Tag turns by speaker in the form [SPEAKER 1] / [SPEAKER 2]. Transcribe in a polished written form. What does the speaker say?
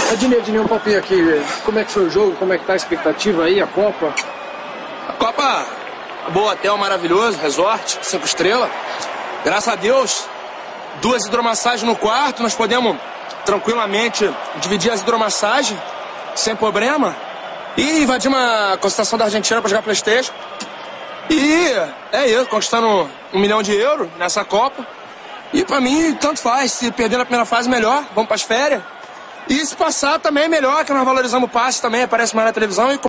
[SPEAKER 1] Ednei, um papinho aqui. Como é que foi o jogo? Como é que tá a expectativa aí, a Copa?
[SPEAKER 2] A Copa, boa, hotel maravilhoso, resort, 5 estrelas. Graças a Deus, 2 hidromassagens no quarto, nós podemos tranquilamente dividir as hidromassagens, sem problema. E invadir uma concentração da Argentina para jogar PlayStation. E é isso, conquistando 1 milhão de euros nessa Copa. E pra mim, tanto faz. Se perder na primeira fase, melhor. Vamos pras férias. E se passar também é melhor, que nós valorizamos o passe também, aparece mais na televisão. E